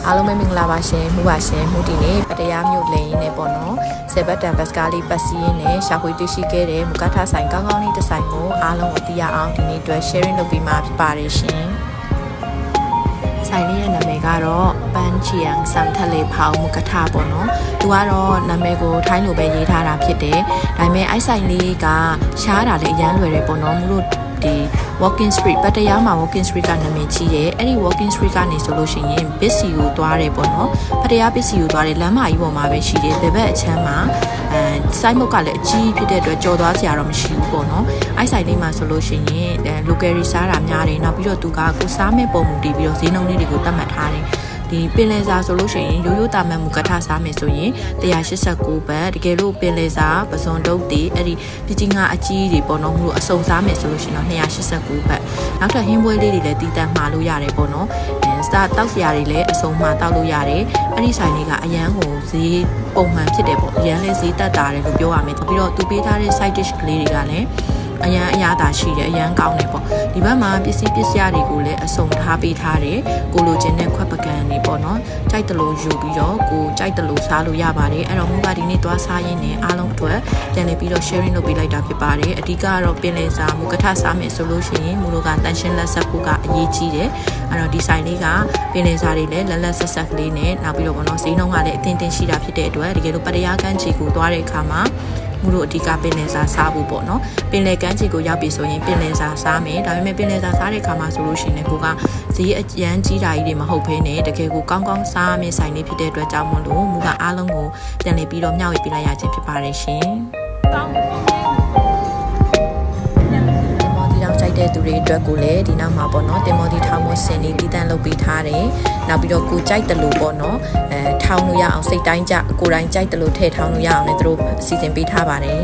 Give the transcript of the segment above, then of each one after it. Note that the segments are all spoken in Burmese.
အားလုံးပဲမင်္ဂလာပါရှင်မှုပါရှင်မှုဒီနေ့ပတရားမျိုးလိန်နဲ့ပေါ့နော်ဆေဘတ်တန်ဘတ်စကားလေးပတ်စီးရင်းနဲ့ရှာဖွေတွေ့ရှိခဲ့တဲ့မူကထဆိုင်ကောင်းကောင်းလေးတစ်ဆိုင်ကိုအားလုံးအသိရအောင်ဒီနေ့အတွက် sharing လုပ်ပေးမှာဖြစ်ပါတယ်ရှင်ဆိုင်လေးရဲ့နာမည်ကတော့ပန်းချီယန်ဆန်ထလေဖောင်မူကထပေါ့နော်သူကတော့နာမည်ကိုထိုင်းလိုပဲရေးထားတာဖြစ်တယ်ဒါပေမဲ့အဲ့ဆိုင်လေးကရှားတာလည်းအရန်လွယ်တယ်ပေါ့နော်မလို့ဒီ walking street ပတ်တရားမှာ walking street ကနာမည်ကြီးတယ်အဲ့ဒီ walking street ကနေဆိုလို့ရှိရင် busy ကိုသွားတယ်ပေါ့နော်ပတ်တရား busy ကိုသွားတယ်လမ်းမကြီးပေါ်မှာပဲရှိတယ်ဘယ်ဘက်အချမ်းမှာစိုင်းမုတ်ကလည်းအကြီးဖြစ်တဲ့အတွက်ကြော်သွားစရာတော့မရှိဘူးပေါ့နော်အဲ့ဆိုင်လေးမှာဆိုလို့ရှိရင် local ရီစားတာများတယ်နောက်ပြီးတော့သူကကိုစားမဲ့ပုံမူတည်ပြီးတော့ဈေးနှုန်းလေးတွေကိုသတ်မှတ်ထားတယ်ဒီပင်လယ်စာဆိုလို့ရှိရင်ရိုးရိုးတာမန်မူကထစားမယ်ဆိုရင်189ဘတ်တကယ်လို့ပင်လယ်စာပစွန်တုပ်တွေအဲ့ဒီပကြီးငါအကြီးတွေပေါ့နော်မလို့အစုံစားမယ်ဆိုလို့ရှိရင်တော့289ဘတ်နောက်ထပ်ဟင်းပွဲလေးတွေလည်းတီးတန့်မှာလို့ရတယ်ပေါ့နော်စားတောက်စရာတွေလည်းအစုံမှာတောက်လို့ရတယ်အဲ့ဒီဆိုင်လေးကအရန်ကိုဈေးပုံမှန်ဖြစ်တယ်ပေါ့အရန်လည်းဈေးတက်တာတယ်လို့ပြောရမယ်ပြီးတော့သူပေးထားတဲ့ side dish ကလေးတွေကလည်းအရန်အရသာရှိတယ်အရန်ကောင်းတယ်ပေါ့ဒီဘက်မှာပစ္စည်းတွေကိုလည်းအစုံထားပေးထားတယ်ကိုလိုချင်တဲ့ခွက်ပကံတွေပေါ့နော်ကြိုက်တလို့ယူပြီးတော့ကိုကြိုက်တလို့စားလို့ရပါတယ်အဲ့တော့မူကဒီနေ့သွားစားရင်းနဲ့အားလုံးအတွက်ပြန်လည်ပြီးတော့ sharing လုပ်ပေးလိုက်တာဖြစ်ပါတယ်အဓိကကတော့ပင်လယ်စာမူကထစားမယ်ဆိုလို့ရှိရင်မူတို့ကတန်ရှင်းလက်ဆက်ဖို့ကအရေးကြီးတယ်အဲ့တော့ဒီဆိုင်လေးကပင်လယ်စာတွေလည်းလက်ဆက်ဆက်ကလေးနဲ့နောက်ပြီးတော့ပေါ့နော်ဈေးနှုန်းကလည်းအတင်းရှိတာဖြစ်တဲ့အတွက်တကယ်လို့ပတရားကန်းချီကိုသွားတဲ့အခါမှာမူတို့အဓိကပင်လယ်စာစားဖို့ပေါ့နော်ပင်လယ်ကမ်းခြေကိုရောက်ပြီဆိုရင်ပင်လယ်စာစားမယ်ဒါပေမဲ့ပင်လယ်စာစားတဲ့ခါမှာဆိုလို့ရှိရင်ကိုကဈေးအရန်ကြီးတာကြီးတွေမဟုတ်ဘဲနဲ့တကယ်ကိုကောင်းကောင်းစားမယ်ဆိုင်လေးဖြစ်တဲ့အတွက်ကြောင့်မလို့မူကအားလုံးကိုပြန်လည်ပြီးတော့မျှဝေပေးလိုက်ရခြင်းဖြစ်ပါတယ်ရှင်တဲ့သူတွေအတွက်ကိုလည်းဒီနောက်မှာပေါ့နော်တင်မော်ဒီထောင်မစင်နေတည်တံ့လုပ်ပေးထားတယ်နောက်ပြီးတော့ကိုကြိုက်တယ်လို့ပေါ့နော်ထောင်းလို့ရအောင်စိတ်တိုင်းကြကိုယ်တိုင်းကြိုက်တယ်လို့ထည့်ထောင်းလို့ရအောင်လည်းသူတို့စီစဉ်ပေးထားပါတယ်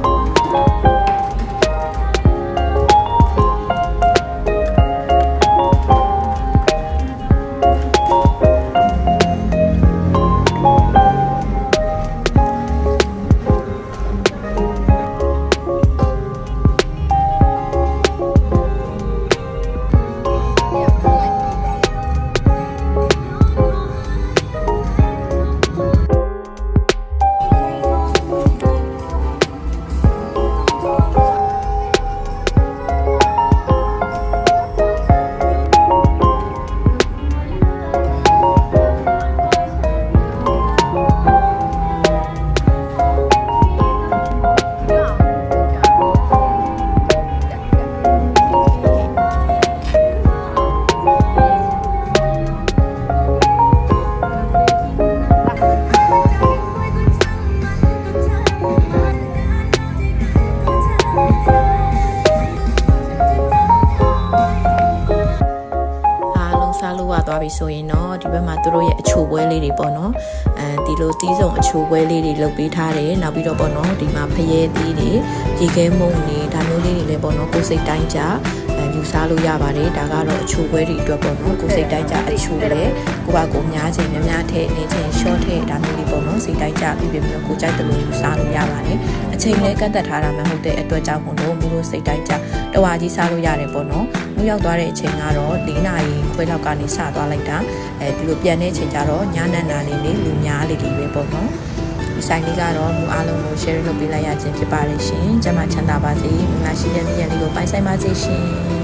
သွားပြီဆိုရင်တော့ဒီဘက်မှာသူတို့ရဲ့အချိုပွဲလေးတွေပေါ့နော်ဒီလိုတီးစုံအချိုပွဲလေးတွေလုပ်ပေးထားတယ်နောက်ပြီးတော့ပေါ့နော်ဒီမှာဖရဲသီးတွေရေခဲမုံတွေဒါမျိုးလေးတွေလည်းပေါ့နော်ကိုယ်စိတ်တိုင်းကြယူစားလို့ရပါတယ်ဒါကတော့အချိုပွဲတွေအတွက်ပေါ့နော်ကိုယ်စိတ်တိုင်းကြအချိုလဲကိုကကိုများချင်းများထည့်နေချင်း short ထည့်ဒါမျိုးလေးပေါ့နော်စိတ်တိုင်းကြပြီးပြီးတော့ကိုကြိုက်တယ်လို့ယူစားလို့ရပါတယ်အချိန်လဲကန့်သက်ထားတာမှမဟုတ်တဲ့အတွက်ကြောင့်မို့လို့မျိုးစိတ်တိုင်းကြတဝါကြီးစားလို့ရတယ်ပေါ့နော်မျိုးရောက်သွားတဲ့အချိန်ကတော့4နာရီခွဲလောက်ကနေစသွားလိုက်တာဒီလိုပြန်တဲ့အချိန်ကျတော့ညနက်နာလေးလူများလေးတွေပဲပေါ့နော်ဒီဆိုင်လေးကတော့မူအားလုံးကို share လုပ်ပေးလိုက်ရခြင်းဖြစ်ပါတယ်ရှင်ကျမချမ်းသာပါစေမင်္ဂလာရှိတဲ့နေ့ရက်လေးကိုပိုင်ဆိုင်ပါစေရှင်